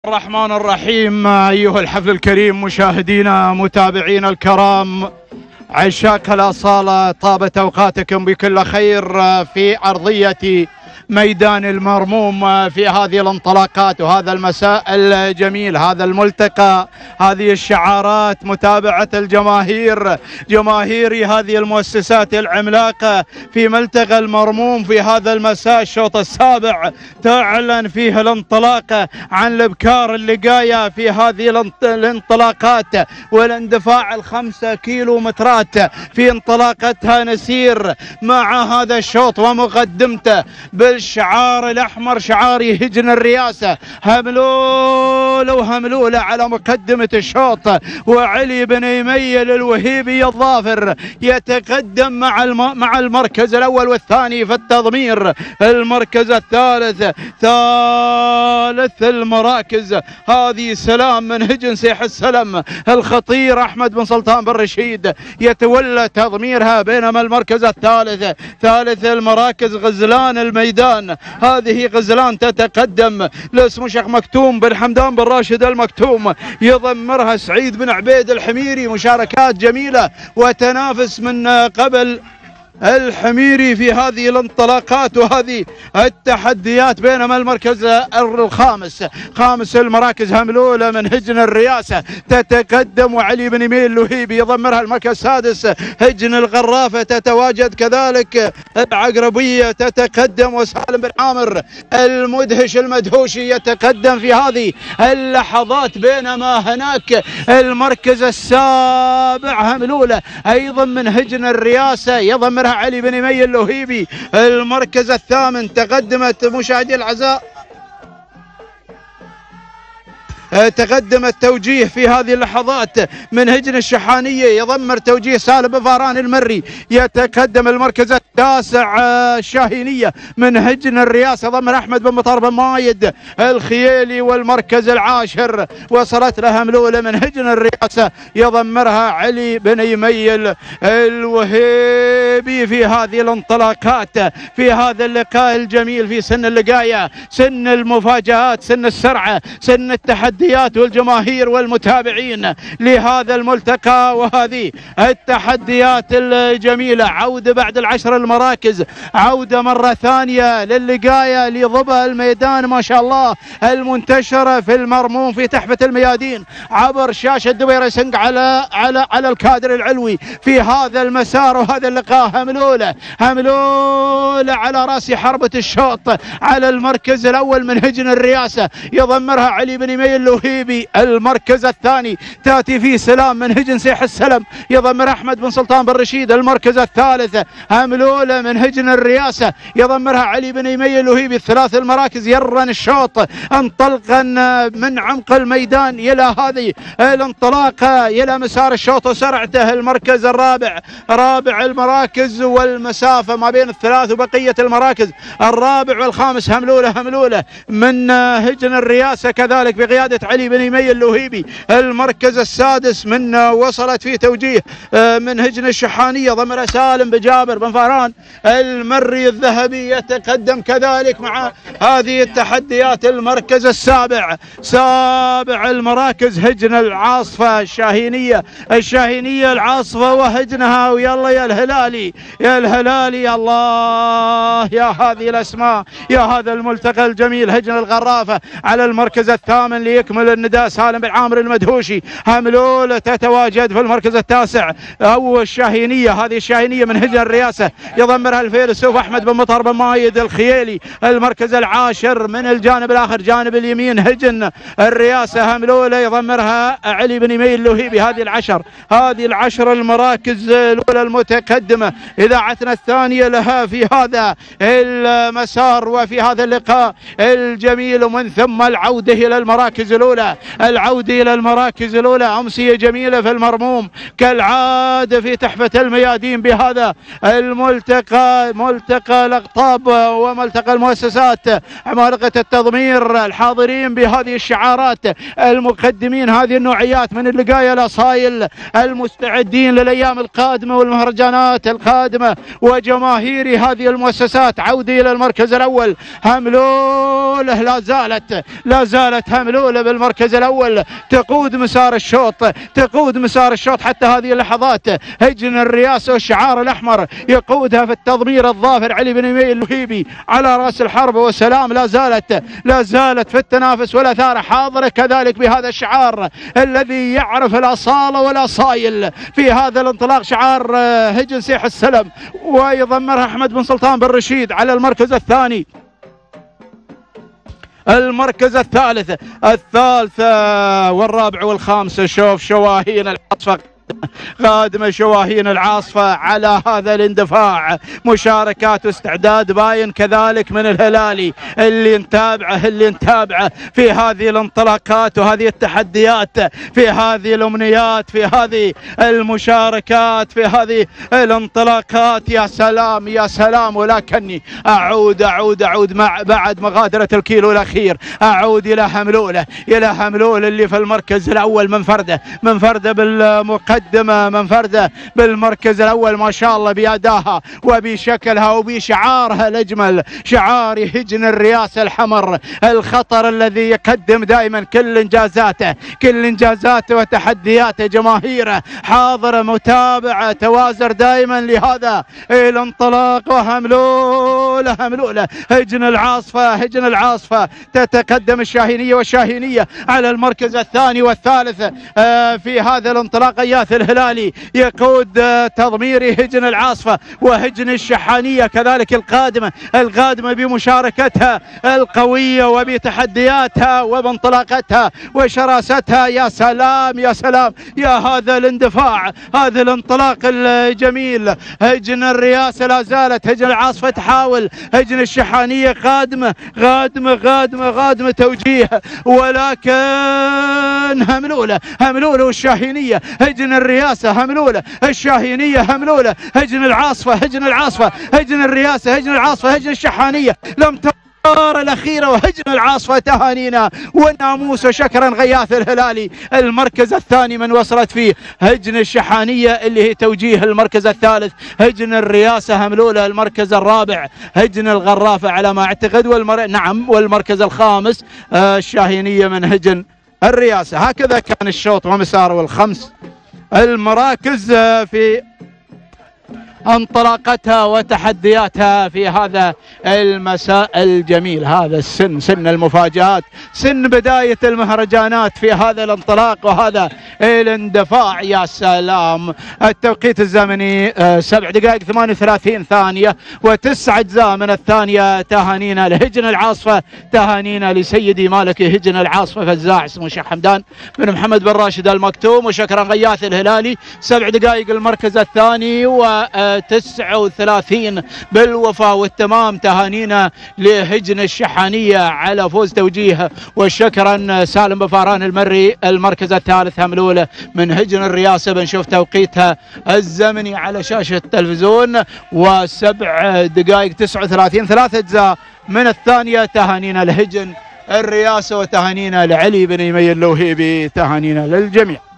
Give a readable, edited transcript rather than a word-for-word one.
الرحمن الرحيم. أيها الحفل الكريم، مشاهدينا متابعينا الكرام، عشاق الأصالة، طابت أوقاتكم بكل خير في أرضية ميدان المرموم في هذه الانطلاقات وهذا المساء الجميل، هذا الملتقى، هذه الشعارات، متابعة الجماهير، جماهير هذه المؤسسات العملاقة في ملتقى المرموم في هذا المساء. الشوط السابع تعلن فيه الانطلاقة عن الابكار اللقاية في هذه الانطلاقات والاندفاع ال5 كيلومترات في انطلاقتها. نسير مع هذا الشوط ومقدمته بالشعار الأحمر، شعار يهجن الرئاسة، هملولة وهملولة على مقدمة الشوط، وعلي بن يميل الوهيبي الظافر يتقدم مع المركز الأول والثاني في التضمير. المركز الثالث، ثالث المراكز هذه سلام من هجن سيح السلم الخطير أحمد بن سلطان بن رشيد يتولى تضميرها، بينما المركز الثالث، ثالث المراكز غزلان الميدان، هذه غزلان تتقدم لاسم شيخ مكتوم بن حمدان بن راشد المكتوم، يضمرها سعيد بن عبيد الحميري. مشاركات جميلة وتنافس من قبل الحميري في هذه الانطلاقات وهذه التحديات. بينما المركز الخامس، خامس المراكز هملولة من هجن الرئاسة تتقدم، وعلي بن يميل الوهيبي يضمرها. المركز السادس هجن الغرافة تتواجد كذلك، العقربية تتقدم، وسالم بن عامر المدهش المدهوشي يتقدم في هذه اللحظات. بينما هناك المركز السابع هملولة أيضا من هجن الرئاسة يضمرها علي بن يميل الوهيبي. المركز الثامن تقدمت مشاهدي الأعزاء، تقدم التوجيه في هذه اللحظات من هجن الشحانية يضمر توجيه سالم بن فاران المري. يتقدم المركز التاسع الشاهينية من هجن الرئاسة ضمر أحمد بن مطر بن مايد الخيالي. والمركز العاشر وصلت له هملولة من هجن الرئاسة يضمرها علي بن يميل الوهيبي في هذه الانطلاقات، في هذا اللقاء الجميل، في سن اللقاية، سن المفاجآت، سن السرعة، سن التحدي والجماهير والمتابعين لهذا الملتقى وهذه التحديات الجميلة. عودة بعد العشر المراكز، عودة مرة ثانية للقاية لضبة الميدان ما شاء الله المنتشرة في المرموم في تحفة الميادين عبر شاشة دبي ريسنج على الكادر العلوي في هذا المسار وهذا اللقاء. هملولة، هملولة على راس حربة الشوط على المركز الأول من هجن الرئاسة يضمرها علي بن يميل الوهيبي. المركز الثاني تاتي فيه سلام من هجن سيح السلم يضمر أحمد بن سلطان بن رشيد. المركز الثالث هملولة من هجن الرئاسة يضمرها علي بن يميل الوهيبي. الثلاث المراكز يرن الشوط انطلقا من عمق الميدان إلى هذه الانطلاقة إلى مسار الشوط وسرعته. المركز الرابع، رابع المراكز والمسافة ما بين الثلاث وبقية المراكز، الرابع والخامس هملولة، هملولة من هجن الرئاسة كذلك بقيادة علي بن يميل الوهيبي. المركز السادس من وصلت فيه توجيه من هجن الشحانية ضمر سالم بجابر بن فاران المري الذهبي يتقدم كذلك مع هذه التحديات. المركز السابع، سابع المراكز هجن العاصفة الشاهينية، الشاهينية العاصفة وهجنها، ويلا يا الهلالي، يا الهلالي، الله يا هذه الأسماء، يا هذا الملتقى الجميل. هجن الغرافة على المركز الثامن ليكمل النداء سالم بن عامر المدهوشي. هملولة تتواجد في المركز التاسع أو الشاهينية، هذه الشاهينية من هجن الرئاسة يضمرها الفيلسوف أحمد بن مطر بن مايد الخيالي. المركز العاشر من الجانب الآخر جانب اليمين هجن الرئاسة هملولة يضمرها علي بن يميل الوهيبي. هذه العشر، هذه العشر المراكز الأولى المتقدمة، إذاعتنا الثانية لها في هذا المسار وفي هذا اللقاء الجميل. ومن ثم العودة إلى المراكز الأولى، العودة إلى المراكز الأولى. أمسية جميلة في المرموم كالعادة في تحفة الميادين بهذا الملتقى، ملتقى الأقطاب وملتقى المؤسسات عمالقة التضمير الحاضرين بهذه الشعارات، المقدمين هذه النوعيات من اللقاية الأصايل، المستعدين للأيام القادمة والمهرجانات القادمة وجماهير هذه المؤسسات. عودة إلى المركز الأول هملولة، لا زالت هملولة بالمركز الأول تقود مسار الشوط، تقود مسار الشوط حتى هذه اللحظات. هجن الرياسة والشعار الأحمر يقودها في التضمير الظافر علي بن ميمي اللوهيبي على رأس الحرب. وسلام لا زالت في التنافس والأثار حاضرة كذلك بهذا الشعار الذي يعرف الأصالة والأصايل في هذا الانطلاق، شعار هجن سيح السلم، ويضمرها أحمد بن سلطان بن رشيد على المركز الثاني. المركز الثالث والرابع والخامس. شوف شواهين العاصفة قادمة، شواهين العاصفة على هذا الاندفاع. مشاركات واستعداد باين كذلك من الهلالي اللي نتابعه في هذه الانطلاقات وهذه التحديات، في هذه الامنيات، في هذه المشاركات، في هذه الانطلاقات. يا سلام يا سلام. ولكني اعود بعد مغادرة الكيلو الاخير، اعود الى هملولة اللي في المركز الاول منفردة بالمقدمة، منفردة بالمركز الأول ما شاء الله بأداها وبشكلها وبشعارها الأجمل، شعار هجن الرياسة الحمر الخطر الذي يقدم دائما كل إنجازاته وتحدياته. جماهيره حاضرة متابعة توازر دائما لهذا الانطلاق. وهملولة هجن العاصفة تتقدم الشاهينية والشاهينية على المركز الثاني والثالث في هذا الانطلاق. اياث الهلالي يقود تضمير هجن العاصفة وهجن الشحانية كذلك القادمة بمشاركتها القوية وبتحدياتها وبانطلاقتها وشراستها. يا سلام يا سلام يا هذا الاندفاع، هذا الانطلاق الجميل. هجن الرياسة لا زالت، هجن العاصفة تحاول، هجن الشحانية قادمة توجيه، ولكن هملولة والشاهينية. هجن الرياسة هملولة، الشاهينية هملولة، هجن العاصفة هجن الرياسة، هجن العاصفة، هجن الشحانية. لم ترى الأخيرة وهجن العاصفة تهانينا والناموس وشكرا غياث الهلالي. المركز الثاني من وصلت فيه هجن الشحانية اللي هي توجيه المركز الثالث، هجن الرياسة هملولة المركز الرابع، هجن الغرافة على ما أعتقد والمركز الخامس الشاهينية من هجن الرياسة. هكذا كان الشوط ومساره والخمس المراكز في انطلاقتها وتحدياتها في هذا المساء الجميل. هذا سن المفاجآت، سن بداية المهرجانات في هذا الانطلاق وهذا الاندفاع. يا سلام. التوقيت الزمني 7 دقائق 38 ثانية و9 أجزاء من الثانية. تهانينا لهجن العاصفة، تهانينا لسيدي مالك هجن العاصفة فزاع اسمه شيخ حمدان بن محمد بن راشد المكتوم، وشكرا غياث الهلالي. 7 دقائق المركز الثاني و39 بالوفاء والتمام. تهانينا لهجن الشحانية على فوز توجيه، وشكرا سالم بفاران المري المركز الثالث. هملولة من هجن الرياسة بنشوف توقيتها الزمني على شاشة التلفزيون و7 دقائق 39 3 أجزاء من الثانية. تهانينا لهجن الرياسة وتهانينا لعلي بن ميمي اللوهيبي، تهانينا للجميع.